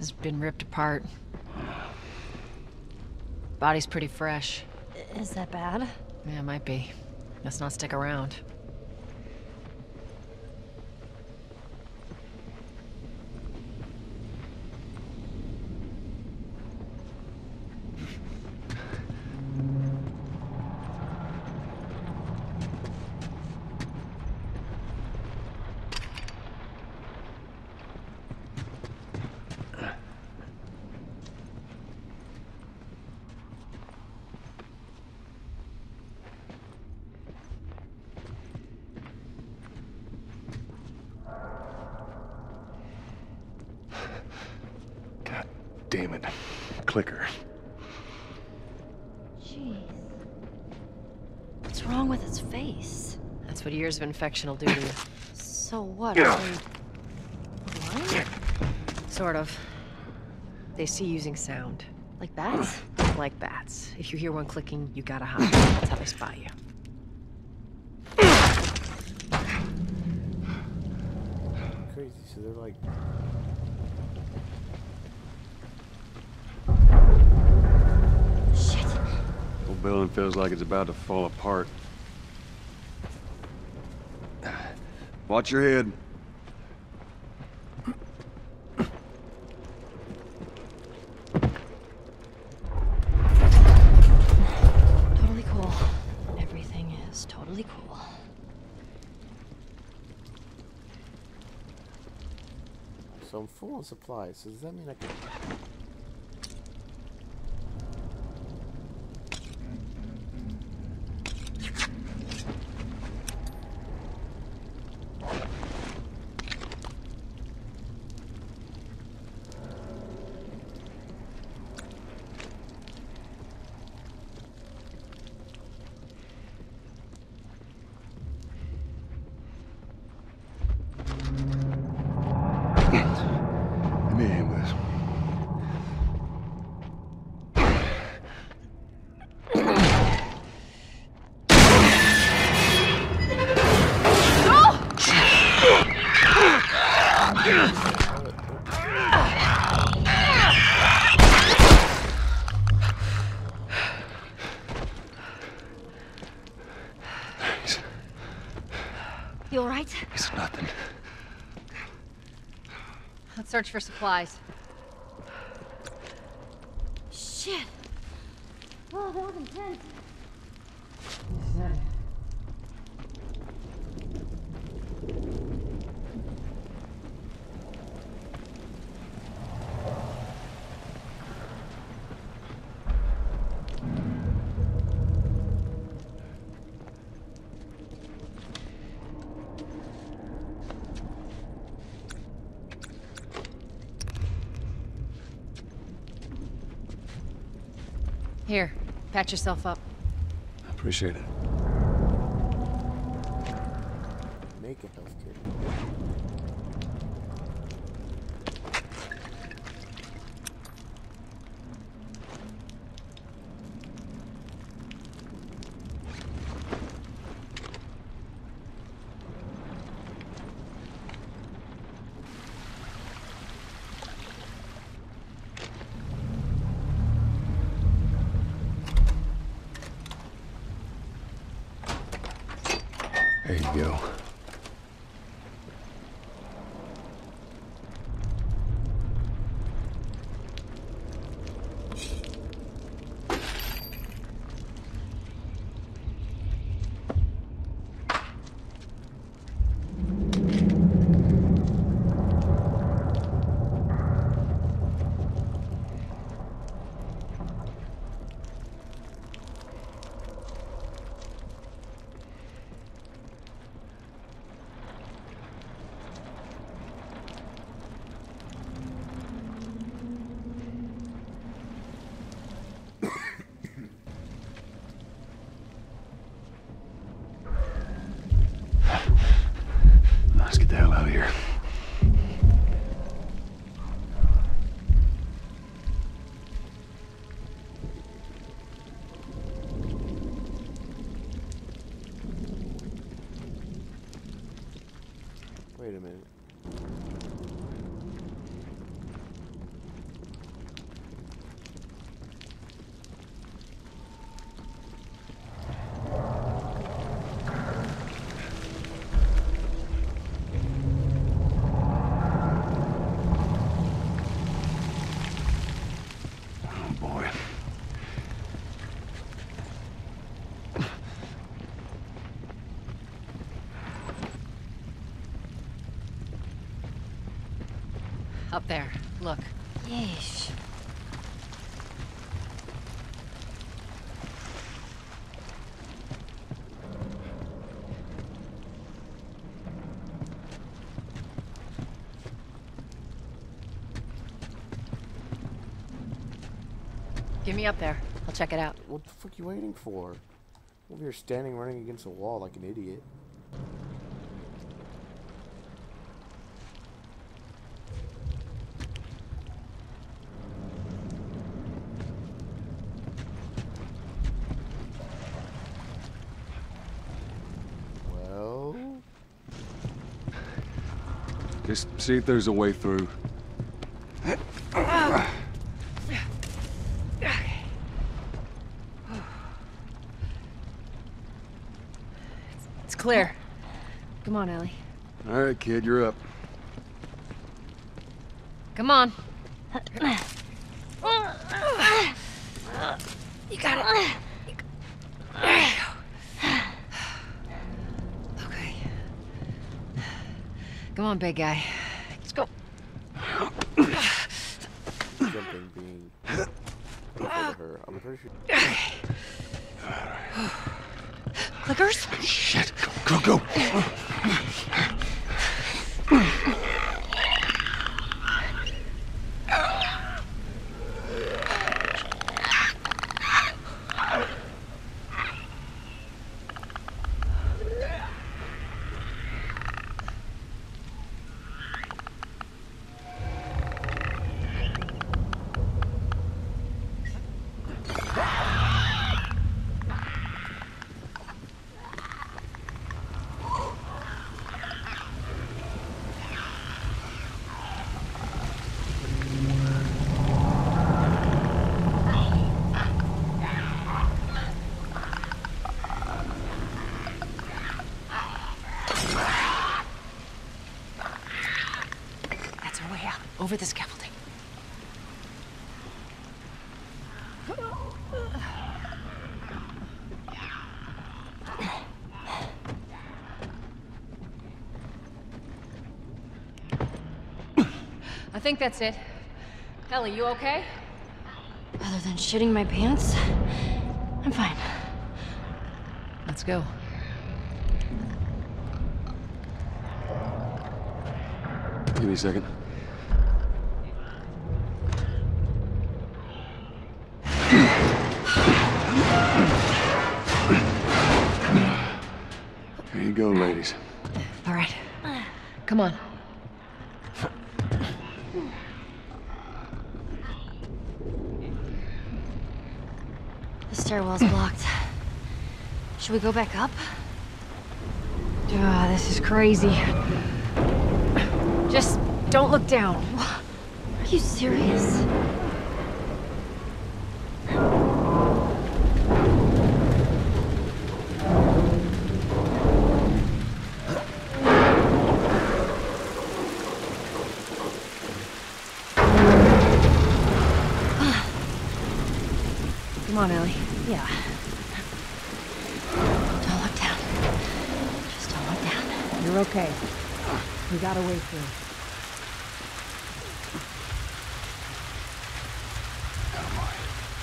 has been ripped apart. Body's pretty fresh. Is that bad? Yeah, it might be. Let's not stick around. Damn it. Clicker. Jeez. What's wrong with his face? That's what years of infection will do to you. So what, are they blind? Sort of. They see using sound. Like bats? Like bats. If you hear one clicking, you gotta hide. That's how they spot you. Crazy, so they're like... Shit. Whole building feels like it's about to fall apart. Watch your head. Totally cool. Everything is totally cool. So I'm full on supplies, so does that mean I can... Give me a hand with this. Thanks. You alright? It's nothing. Let's search for supplies. Shit. Oh, that was intense. Here, patch yourself up. I appreciate it. Make a health kit. There you go. Let's get the hell out of here. Wait a minute. Up there. Look. Yeesh. Get me up there. I'll check it out. What the fuck you waiting for? Over here standing running against a wall like an idiot. Well, Just see if there's a way through. It's clear. Come on, Ellie. All right, kid, you're up. Come on. You got it. There you go. Okay. Come on, big guy. Let's go. jumping being over her. I'm pretty sure. Clickers? Shit. Go, go, go. That's our way out. Over the scaffolding. I think that's it. Ellie, you okay? Other than shitting my pants, I'm fine. Let's go. Give me a second. There you go, ladies. All right. Come on. The stairwell's blocked. Should we go back up? This is crazy. Just don't look down. Are you serious? Come on, Ellie. Yeah. Don't look down. Just don't look down. You're okay. We got a way through. Oh, boy.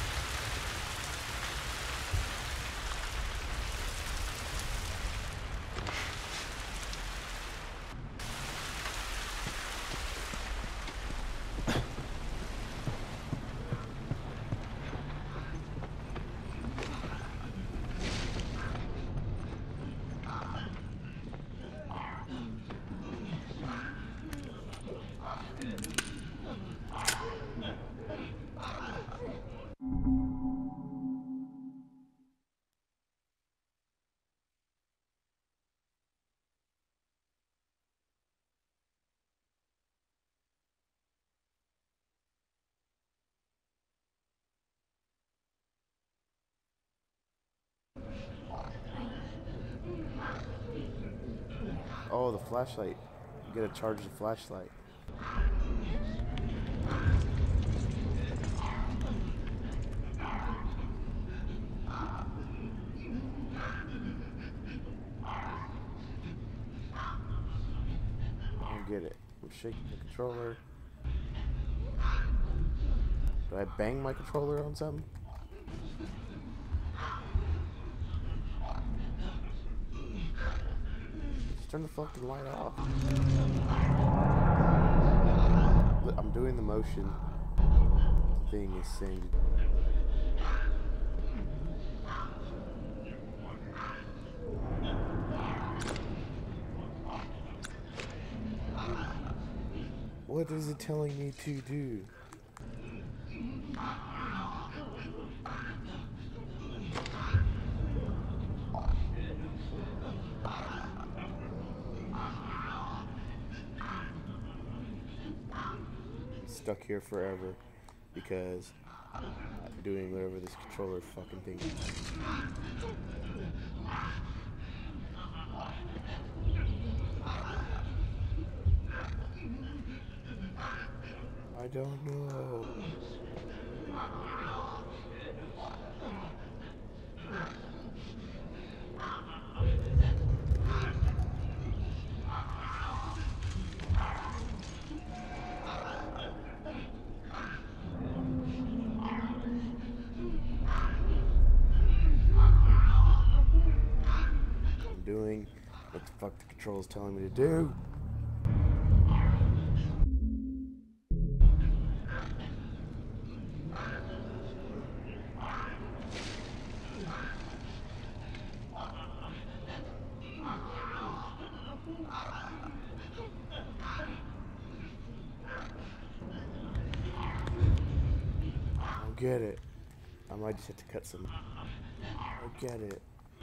Oh, the flashlight. You gotta charge the flashlight. I don't get it. I'm shaking the controller. Do I bang my controller on something? Just turn the fucking light off. I'm doing the motion. The thing is saying. What is it telling me to do? Stuck here forever because I'm doing whatever this controller fucking thing is. I don't know. I'm doing what the fuck the control is telling me to do. I get it. I might just have to cut some. I get it.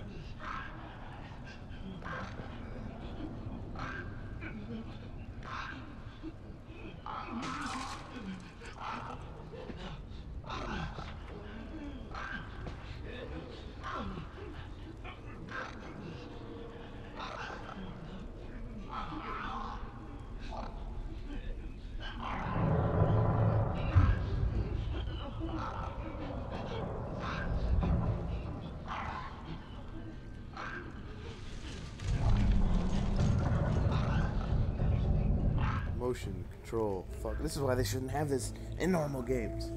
Motion control. Fuck. This is why they shouldn't have this in normal games.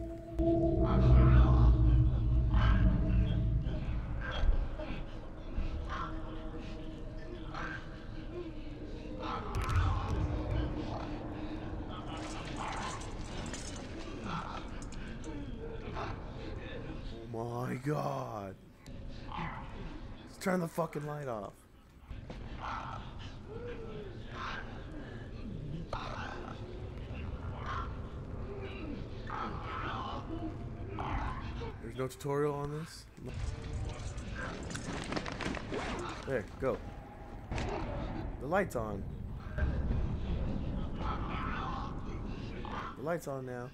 Oh my god. Let's turn the fucking light off. There's no tutorial on this? There, go. The light's on. The light's on now.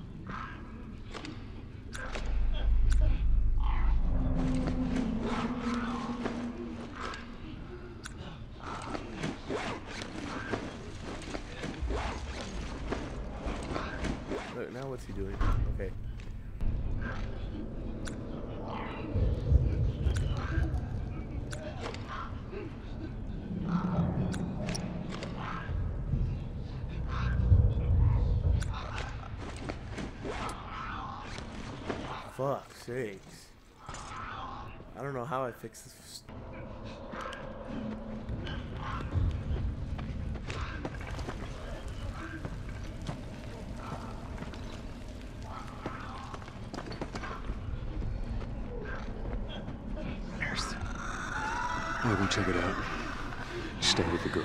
Look, now what's he doing? Okay. Fuck sakes. I don't know how I fix this. Nurse. I'll go check it out. Stay with the girl.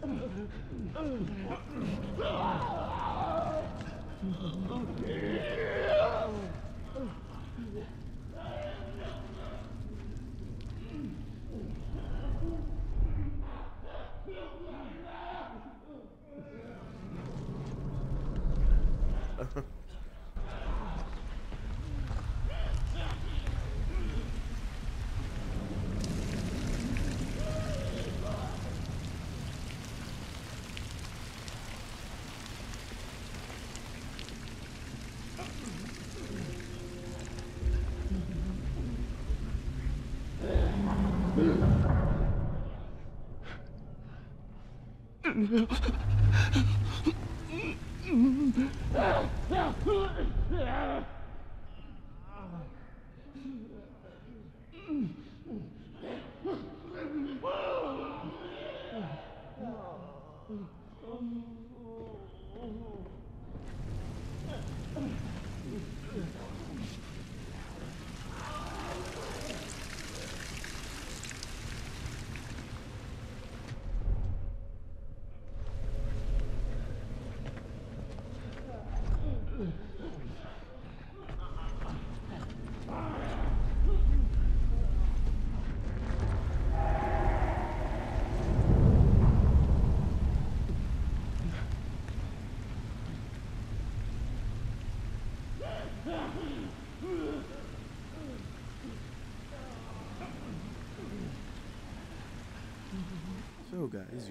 So guys,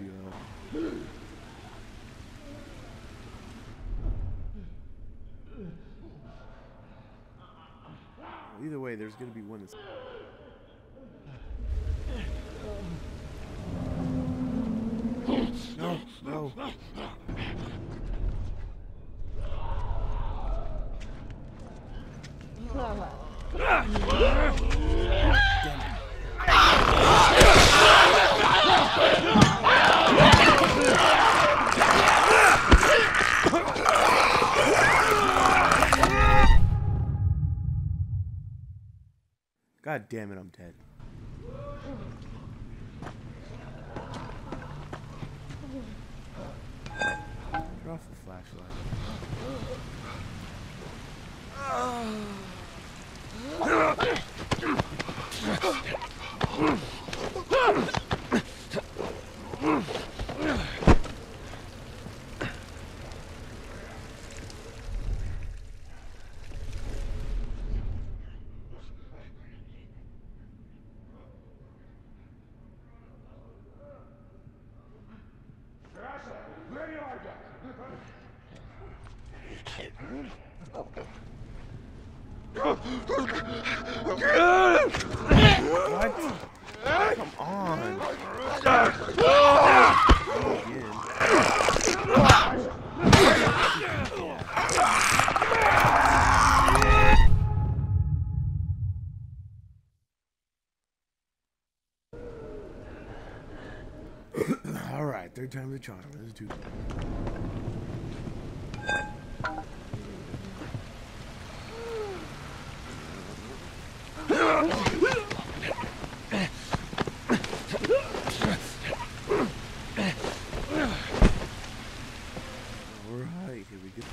either way, there's gonna be one that's no. God damn it, I'm dead. Turn off the flashlight. What? Come on. All right, third time's the charm. Let's do that. Alright, here we go.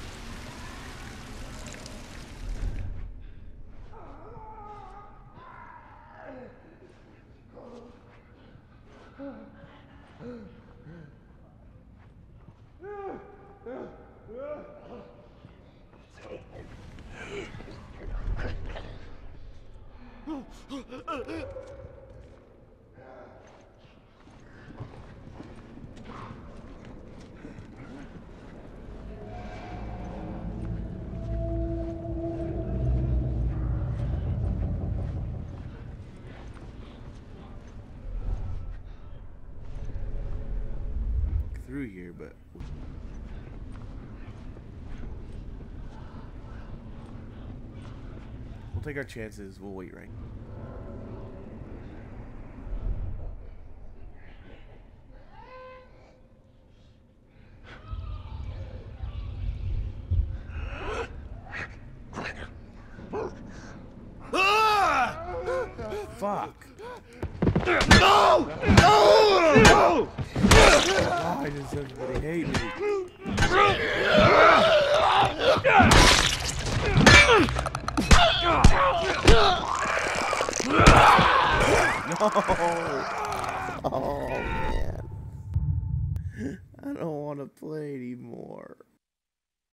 Through here, but we'll take our chances. We'll wait right. Fuck. No! No! No! Oh, I just everybody hate me? No! Oh man. I don't want to play anymore.